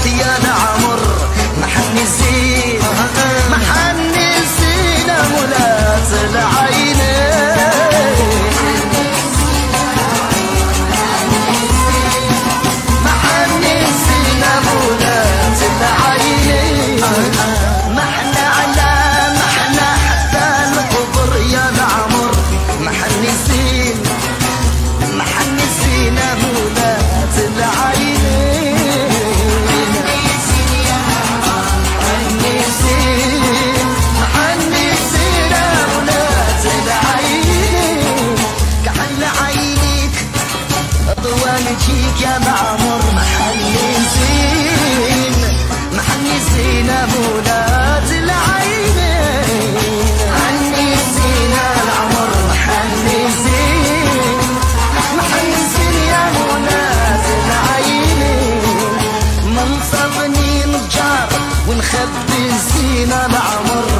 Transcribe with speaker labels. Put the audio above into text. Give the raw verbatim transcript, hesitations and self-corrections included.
Speaker 1: يا العمر محني الزين محني الزين مولات العينين محني الزين مولات العينين محنا على محنا حتى القبر يا العمر محني الزين محني الزين مولات العينين وجهك يا معمر محني زين محني زين مولات العينين محني زين العمر محني زين محني زين يا مولات العينين منصبني نجار ونخبي زين العمر